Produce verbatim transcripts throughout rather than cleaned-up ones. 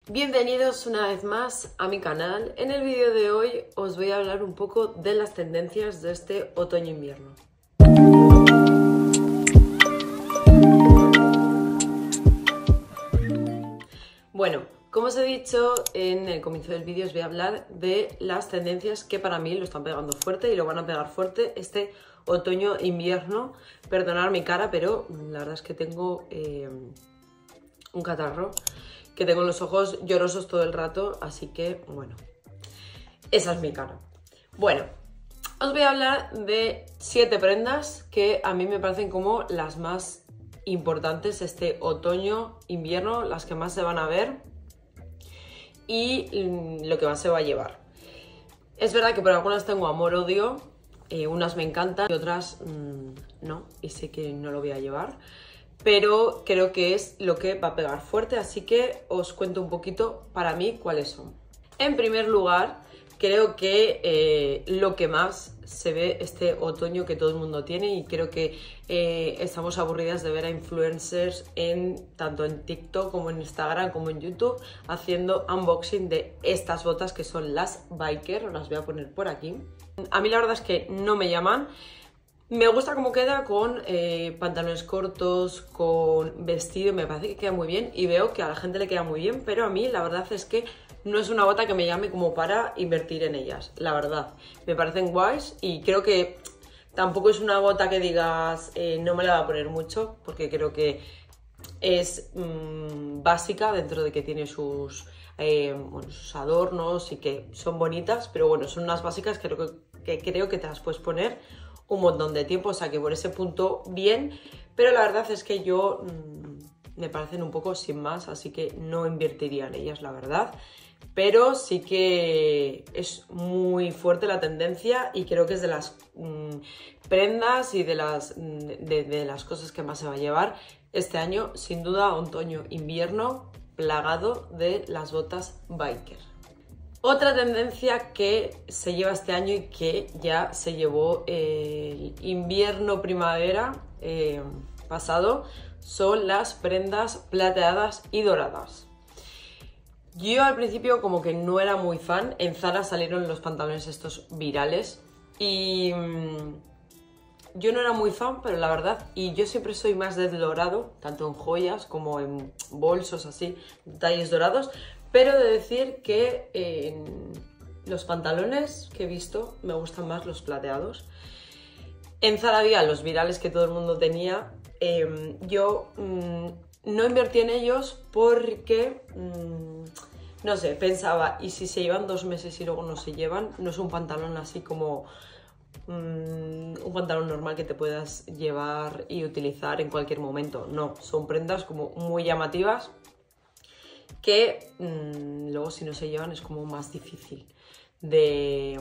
Bienvenidos una vez más a mi canal. En el vídeo de hoy os voy a hablar un poco de las tendencias de este otoño-invierno. Bueno, como os he dicho en el comienzo del vídeo, os voy a hablar de las tendencias que para mí lo están pegando fuerte y lo van a pegar fuerte este otoño-invierno. Perdonad mi cara, pero la verdad es que tengo eh, un catarro, que tengo los ojos llorosos todo el rato, así que, bueno, esa es mi cara. Bueno, os voy a hablar de siete prendas que a mí me parecen como las más importantes este otoño-invierno, las que más se van a ver y lo que más se va a llevar. Es verdad que por algunas tengo amor-odio, eh, unas me encantan y otras mmm, no, y sé que no lo voy a llevar. Pero creo que es lo que va a pegar fuerte, así que os cuento un poquito para mí cuáles son. En primer lugar, creo que eh, lo que más se ve este otoño que todo el mundo tiene, y creo que eh, estamos aburridas de ver a influencers en, tanto en TikTok como en Instagram como en YouTube haciendo unboxing de estas botas que son las Biker. Os las voy a poner por aquí. A mí la verdad es que no me llaman. Me gusta cómo queda con eh, pantalones cortos, con vestido, me parece que queda muy bien y veo que a la gente le queda muy bien, pero a mí la verdad es que no es una bota que me llame como para invertir en ellas, la verdad. Me parecen guays y creo que tampoco es una bota que digas eh, no me la va a poner mucho, porque creo que es mmm, básica dentro de que tiene sus, eh, bueno, sus adornos y que son bonitas, pero bueno, son unas básicas que creo que, que creo que te las puedes poner un montón de tiempo, o sea que por ese punto bien, pero la verdad es que yo mmm, me parecen un poco sin más, así que no invertiría en ellas, la verdad. Pero sí que es muy fuerte la tendencia y creo que es de las mmm, prendas y de las, de, de las cosas que más se va a llevar este año, sin duda, otoño-invierno plagado de las botas Biker. Otra tendencia que se lleva este año y que ya se llevó el invierno-primavera eh, pasado son las prendas plateadas y doradas. Yo al principio como que no era muy fan. En Zara salieron los pantalones estos virales y mmm, yo no era muy fan, pero la verdad, y yo siempre soy más del dorado, tanto en joyas como en bolsos así, detalles dorados. Pero de decir que eh, los pantalones que he visto me gustan más los plateados. En Zara había los virales que todo el mundo tenía. Eh, yo mmm, no invertí en ellos porque, mmm, no sé, pensaba, ¿y si se llevan dos meses y luego no se llevan? No es un pantalón así como mmm, un pantalón normal que te puedas llevar y utilizar en cualquier momento. No, son prendas como muy llamativas, que mmm, luego si no se llevan es como más difícil de,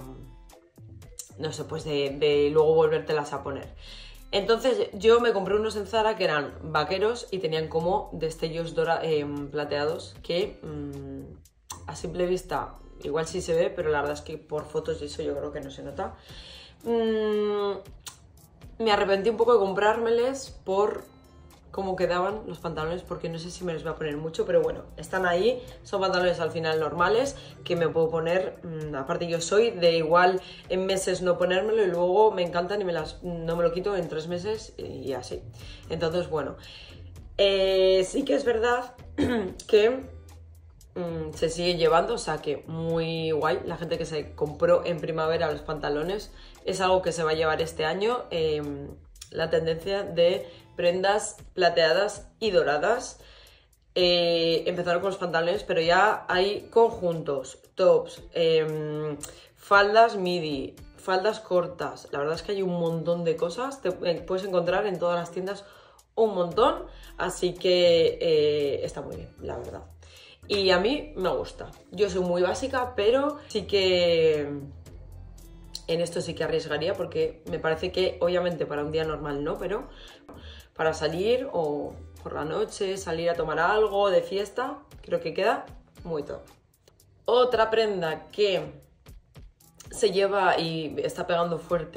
no sé, pues de, de luego volvértelas a poner. Entonces yo me compré unos en Zara que eran vaqueros y tenían como destellos dora, eh, plateados que mmm, a simple vista igual sí se ve, pero la verdad es que por fotos y eso yo creo que no se nota. Mmm, me arrepentí un poco de comprármeles por cómo quedaban los pantalones, porque no sé si me los voy a poner mucho, pero bueno, están ahí, son pantalones al final normales que me puedo poner, mmm, aparte yo soy de igual en meses no ponérmelo y luego me encantan y me las, no me lo quito en tres meses y así. Entonces bueno, eh, sí que es verdad que mmm, se sigue llevando, o sea que muy guay, la gente que se compró en primavera los pantalones es algo que se va a llevar este año, eh, la tendencia de prendas plateadas y doradas. Eh, empezaron con los pantalones, pero ya hay conjuntos, tops, eh, faldas midi, faldas cortas. La verdad es que hay un montón de cosas, te eh, puedes encontrar en todas las tiendas un montón, así que eh, está muy bien, la verdad. Y a mí me gusta. Yo soy muy básica, pero sí que en esto sí que arriesgaría, porque me parece que obviamente para un día normal no, pero para salir o por la noche, salir a tomar algo de fiesta, creo que queda muy top. Otra prenda que se lleva y está pegando fuerte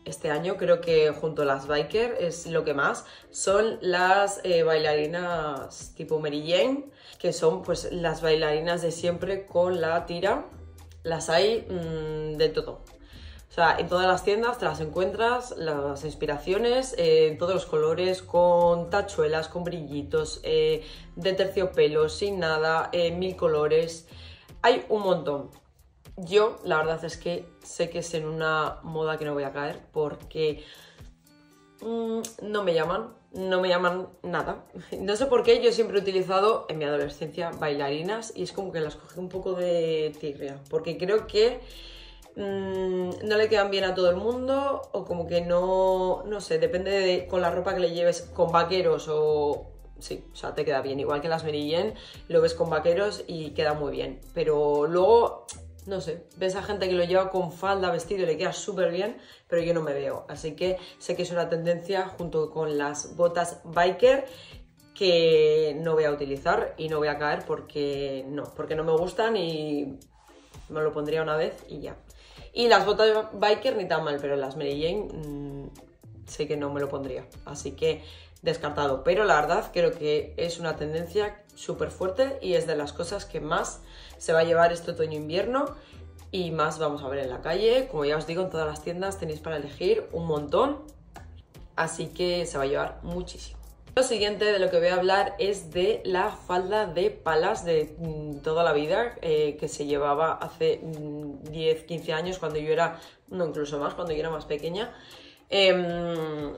este año, creo que junto a las biker es lo que más, son las eh, bailarinas tipo Mary Jane, que son pues las bailarinas de siempre con la tira. Las hay mmm, de todo. O sea, en todas las tiendas te las encuentras, las inspiraciones, eh, en todos los colores, con tachuelas, con brillitos, eh, de terciopelo, sin nada, eh, mil colores. Hay un montón. Yo, la verdad es que sé que es en una moda que no voy a caer porque mmm, no me llaman, no me llaman nada. No sé por qué, yo siempre he utilizado en mi adolescencia bailarinas y es como que las cogí un poco de tigrea, porque creo que mmm, no le quedan bien a todo el mundo o como que no, no sé, depende de con la ropa que le lleves, con vaqueros o... Sí, o sea, te queda bien, igual que las Mary Jane, lo ves con vaqueros y queda muy bien, pero luego... No sé, ves a gente que lo lleva con falda, vestido y le queda súper bien, pero yo no me veo. Así que sé que es una tendencia junto con las botas biker que no voy a utilizar y no voy a caer porque no, porque no me gustan y me lo pondría una vez y ya. Y las botas biker ni tan mal, pero las Mary Jane mmm, sé que no me lo pondría. Así que descartado. Pero la verdad creo que es una tendencia súper fuerte y es de las cosas que más se va a llevar este otoño-invierno y más vamos a ver en la calle. Como ya os digo, en todas las tiendas tenéis para elegir un montón, así que se va a llevar muchísimo. Lo siguiente de lo que voy a hablar es de la falda de palas de mmm, toda la vida, eh, que se llevaba hace mmm, diez, quince años, cuando yo era, no, incluso más, cuando yo era más pequeña. Eh,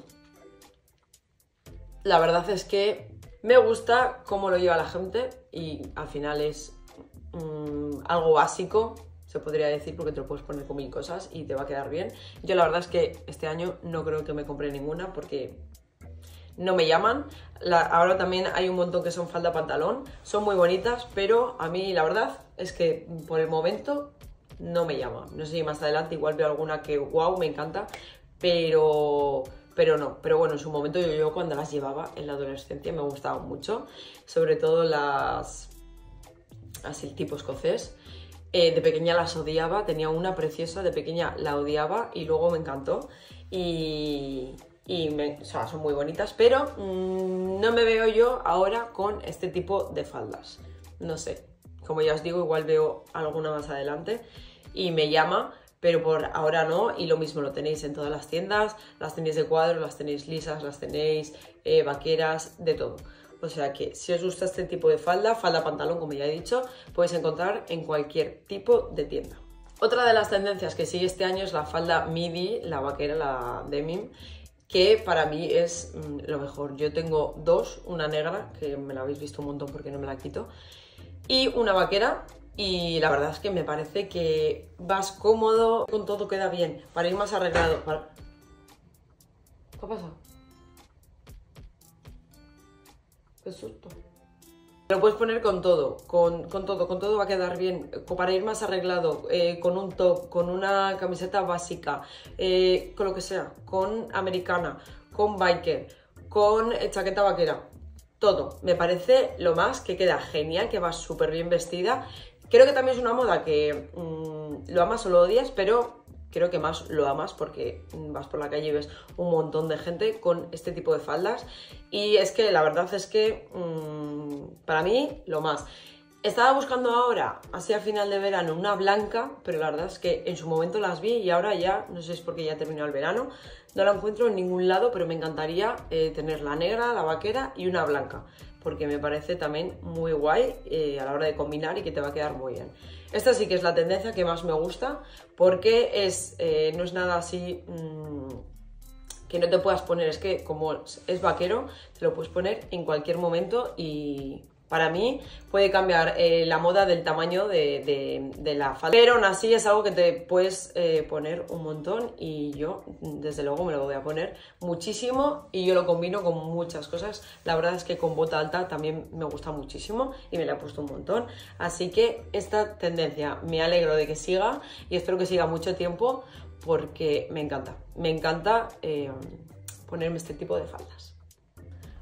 la verdad es que me gusta cómo lo lleva la gente y al final es mmm, algo básico, se podría decir, porque te lo puedes poner con mil cosas y te va a quedar bien. Yo la verdad es que este año no creo que me compre ninguna porque no me llaman. La, ahora también hay un montón que son falda pantalón, son muy bonitas, pero a mí la verdad es que por el momento no me llama. No sé si más adelante igual veo alguna que wow, me encanta, pero... Pero no, pero bueno, en su momento yo, yo cuando las llevaba en la adolescencia me gustaban mucho, sobre todo las, así el tipo escocés. Eh, de pequeña las odiaba, tenía una preciosa, de pequeña la odiaba y luego me encantó y, y me, o sea, son muy bonitas, pero mmm, no me veo yo ahora con este tipo de faldas, no sé, como ya os digo, igual veo alguna más adelante y me llama, pero por ahora no, y lo mismo lo tenéis en todas las tiendas, las tenéis de cuadro, las tenéis lisas, las tenéis eh, vaqueras, de todo. O sea que si os gusta este tipo de falda, falda pantalón como ya he dicho, podéis encontrar en cualquier tipo de tienda. Otra de las tendencias que sigue este año es la falda midi, la vaquera, la denim, que para mí es mmm, lo mejor. Yo tengo dos, una negra, que me la habéis visto un montón porque no me la quito, y una vaquera. Y la verdad es que me parece que vas cómodo, con todo queda bien, para ir más arreglado. Para... ¿Qué ha pasado? Qué susto. Lo puedes poner con todo, con, con todo, con todo va a quedar bien, para ir más arreglado, eh, con un top, con una camiseta básica, eh, con lo que sea, con americana, con biker, con eh, chaqueta vaquera, todo. Me parece lo más, que queda genial, que vas súper bien vestida. Creo que también es una moda que mmm, lo amas o lo odias, pero creo que más lo amas porque vas por la calle y ves un montón de gente con este tipo de faldas. Y es que la verdad es que mmm, para mí lo más. Estaba buscando ahora, así a final de verano, una blanca, pero la verdad es que en su momento las vi y ahora ya, no sé si es porque ya terminó el verano, no la encuentro en ningún lado, pero me encantaría eh, tener la negra, la vaquera y una blanca, porque me parece también muy guay eh, a la hora de combinar y que te va a quedar muy bien. Esta sí que es la tendencia que más me gusta, porque es, eh, no es nada así mmm, que no te puedas poner, es que como es vaquero, te lo puedes poner en cualquier momento y... Para mí puede cambiar eh, la moda del tamaño de, de, de la falda, pero aún así es algo que te puedes eh, poner un montón y yo desde luego me lo voy a poner muchísimo y yo lo combino con muchas cosas. La verdad es que con bota alta también me gusta muchísimo y me la he puesto un montón. Así que esta tendencia me alegro de que siga y espero que siga mucho tiempo porque me encanta. Me encanta eh, ponerme este tipo de faldas.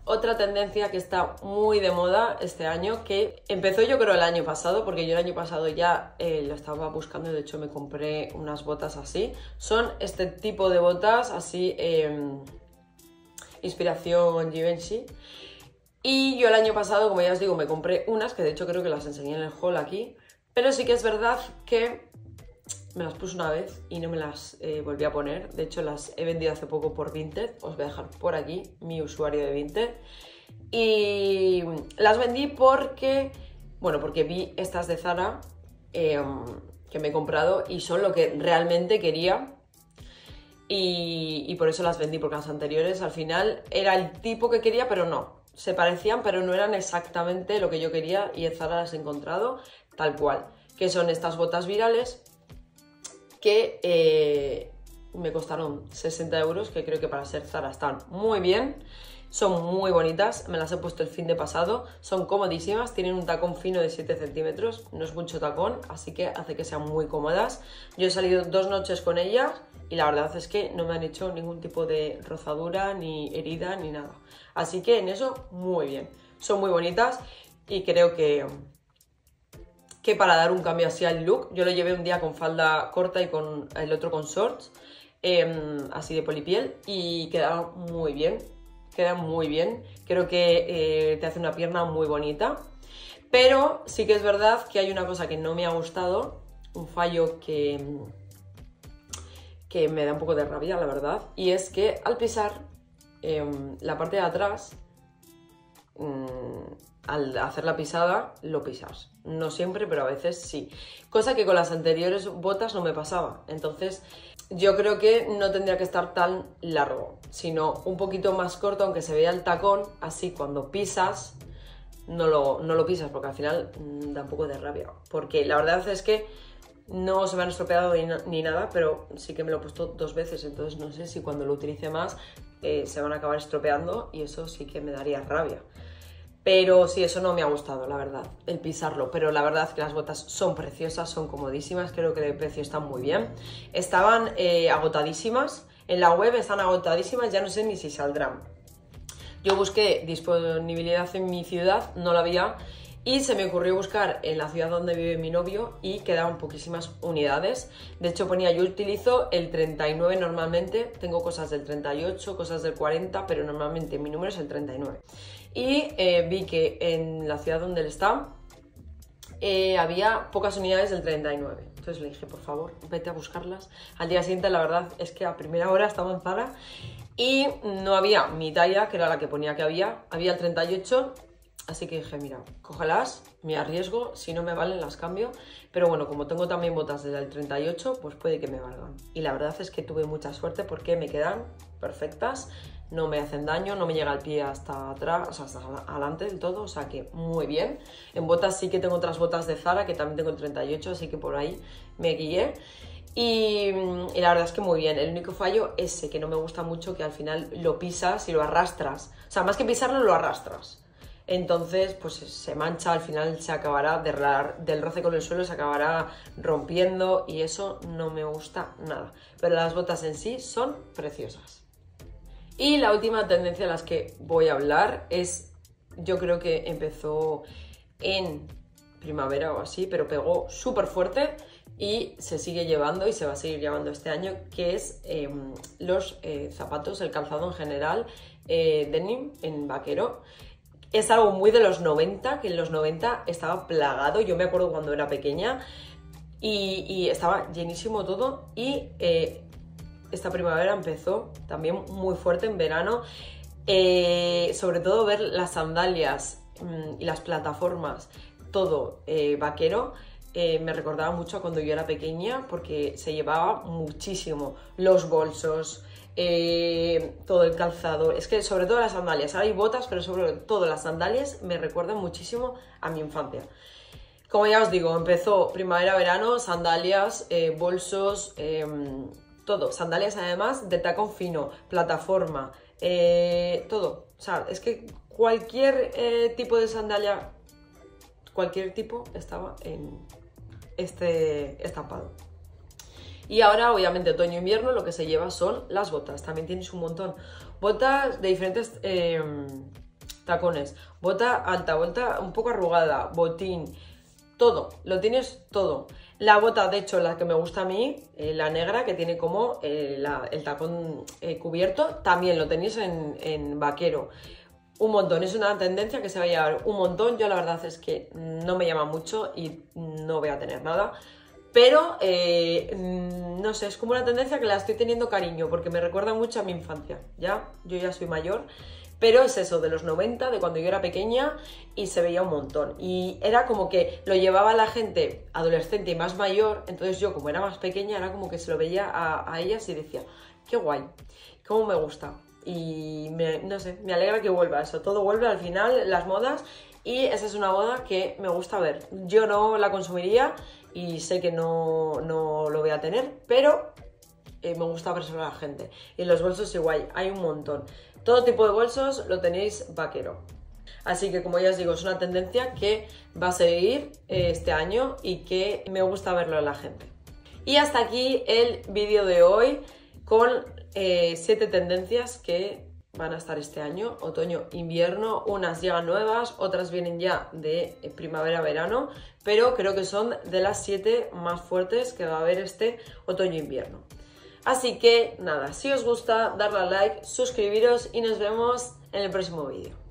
Otra tendencia que está muy de moda este año, que empezó yo creo el año pasado, porque yo el año pasado ya eh, lo estaba buscando y de hecho me compré unas botas así. Son este tipo de botas así, eh, inspiración Givenchy. Y yo el año pasado, como ya os digo, me compré unas, que de hecho creo que las enseñé en el haul aquí. Pero sí que es verdad que me las puse una vez y no me las eh, volví a poner. De hecho las he vendido hace poco por Vinted. Os voy a dejar por aquí mi usuario de Vinted. Y las vendí porque, bueno, porque vi estas de Zara eh, que me he comprado y son lo que realmente quería. Y, y por eso las vendí, porque las anteriores al final era el tipo que quería, pero no. Se parecían, pero no eran exactamente lo que yo quería y en Zara las he encontrado tal cual. Que son estas botas virales que eh, me costaron sesenta euros, que creo que para ser Zara están muy bien. Son muy bonitas, me las he puesto el fin de pasado, son comodísimas, tienen un tacón fino de siete centímetros, no es mucho tacón, así que hace que sean muy cómodas. Yo he salido dos noches con ellas y la verdad es que no me han hecho ningún tipo de rozadura, ni herida, ni nada. Así que en eso, muy bien. Son muy bonitas y creo que... que para dar un cambio así al look, yo lo llevé un día con falda corta y con el otro con shorts, eh, así de polipiel, y quedaba muy bien, queda muy bien. Creo que eh, te hace una pierna muy bonita, pero sí que es verdad que hay una cosa que no me ha gustado, un fallo que, que me da un poco de rabia, la verdad, y es que al pisar eh, la parte de atrás, mmm, al hacer la pisada, lo pisas. No siempre, pero a veces sí. Cosa que con las anteriores botas no me pasaba. Entonces, yo creo que no tendría que estar tan largo, sino un poquito más corto, aunque se vea el tacón. Así, cuando pisas, no lo, no lo pisas, porque al final mmm, da un poco de rabia. Porque la verdad es que no se me han estropeado ni, ni nada, pero sí que me lo he puesto dos veces. Entonces, no sé si cuando lo utilice más eh, se van a acabar estropeando y eso sí que me daría rabia. Pero sí, eso no me ha gustado, la verdad, el pisarlo. Pero la verdad es que las botas son preciosas, son comodísimas, creo que de precio están muy bien. Estaban eh, agotadísimas, en la web están agotadísimas, ya no sé ni si saldrán. Yo busqué disponibilidad en mi ciudad, no la había, y se me ocurrió buscar en la ciudad donde vive mi novio y quedaban poquísimas unidades. De hecho ponía, yo utilizo el treinta y nueve normalmente, tengo cosas del treinta y ocho, cosas del cuarenta, pero normalmente mi número es el treinta y nueve. Y eh, vi que en la ciudad donde él está eh, había pocas unidades del treinta y nueve. Entonces le dije, por favor, vete a buscarlas. Al día siguiente, la verdad es que a primera hora estaba en Zara y no había mi talla, que era la que ponía que había. Había el treinta y ocho, así que dije, mira, cógelas, me arriesgo, si no me valen las cambio. Pero bueno, como tengo también botas desde el treinta y ocho, pues puede que me valgan. Y la verdad es que tuve mucha suerte porque me quedan perfectas. No me hacen daño, no me llega el pie hasta atrás, o sea, hasta adelante del todo, o sea que muy bien. En botas sí que tengo otras botas de Zara, que también tengo el treinta y ocho, así que por ahí me guié. Y, y la verdad es que muy bien. El único fallo ese, que no me gusta mucho, que al final lo pisas y lo arrastras. O sea, más que pisarlo, lo arrastras. Entonces, pues se mancha, al final se acabará de, del roce con el suelo, se acabará rompiendo y eso no me gusta nada. Pero las botas en sí son preciosas. Y la última tendencia de las que voy a hablar es, yo creo que empezó en primavera o así, pero pegó súper fuerte y se sigue llevando y se va a seguir llevando este año, que es eh, los eh, zapatos, el calzado en general, eh, denim en vaquero. Es algo muy de los noventa, que en los noventa estaba plagado, yo me acuerdo cuando era pequeña y, y estaba llenísimo todo y... Eh, esta primavera empezó también muy fuerte en verano, eh, sobre todo ver las sandalias mmm, y las plataformas, todo eh, vaquero, eh, me recordaba mucho a cuando yo era pequeña porque se llevaba muchísimo los bolsos, eh, todo el calzado, es que sobre todo las sandalias, ahora hay botas, pero sobre todo las sandalias me recuerdan muchísimo a mi infancia. Como ya os digo, empezó primavera-verano, sandalias, eh, bolsos... Eh, todo, sandalias además de tacón fino, plataforma, eh, todo. O sea, es que cualquier eh, tipo de sandalia, cualquier tipo estaba en este estampado. Y ahora, obviamente, otoño-invierno lo que se lleva son las botas. También tienes un montón. Botas de diferentes eh, tacones, bota alta, bota un poco arrugada, botín, todo, lo tienes todo. La bota, de hecho, la que me gusta a mí, eh, la negra, que tiene como eh, la, el tacón eh, cubierto, también lo tenéis en, en vaquero. Un montón, es una tendencia que se va a llevar un montón. Yo la verdad es que no me llama mucho y no voy a tener nada. Pero, eh, no sé, es como una tendencia que la estoy teniendo cariño porque me recuerda mucho a mi infancia, ¿ya? Yo ya soy mayor, pero es eso, de los noventa, de cuando yo era pequeña y se veía un montón. Y era como que lo llevaba la gente adolescente y más mayor, entonces yo como era más pequeña era como que se lo veía a, a ellas y decía, qué guay, cómo me gusta. Y me, no sé, me alegra que vuelva eso, todo vuelve al final, las modas, y esa es una moda que me gusta ver. Yo no la consumiría y sé que no, no lo voy a tener, pero eh, me gusta ver a la gente. Y en los bolsos igual, hay un montón. Todo tipo de bolsos lo tenéis vaquero. Así que, como ya os digo, es una tendencia que va a seguir eh, este año y que me gusta verlo en la gente. Y hasta aquí el vídeo de hoy con eh, siete tendencias que van a estar este año, otoño, invierno. Unas llegan nuevas, otras vienen ya de primavera-verano, pero creo que son de las siete más fuertes que va a haber este otoño-invierno. Así que nada, si os gusta, darle a like, suscribiros y nos vemos en el próximo vídeo.